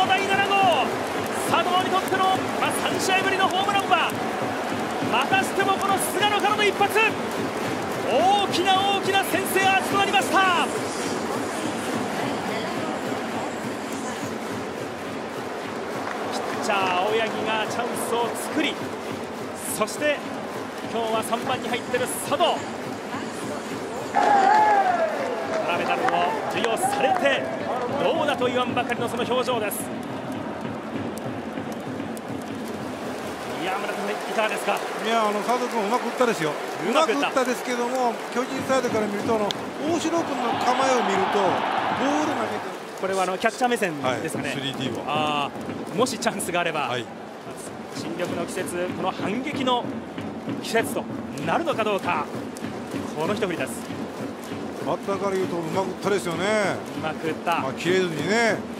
の第7号、佐藤にとっての、3試合ぶりのホームランはまたしてもこの菅野からの一発、大きな大きな先制アーチとなりました。ピッチャー青柳がチャンスを作り、そして今日は3番に入っている佐藤、パラメダルを授与されてどうだと言わんばかりのその表情です。いや、村田さん、いかがですか。 いや、佐藤君うまく打ったですよ。うまく打ったですけども、巨人サイドから見ると大城君の構えを見るとボール投げて、 これはキャッチャー目線ですかね。 3D をもしチャンスがあれば、新緑の季節、この反撃の季節となるのかどうか、この一振りです。 バッターから言うとうまく打ったですよね。 うまく打った。 切れずにね。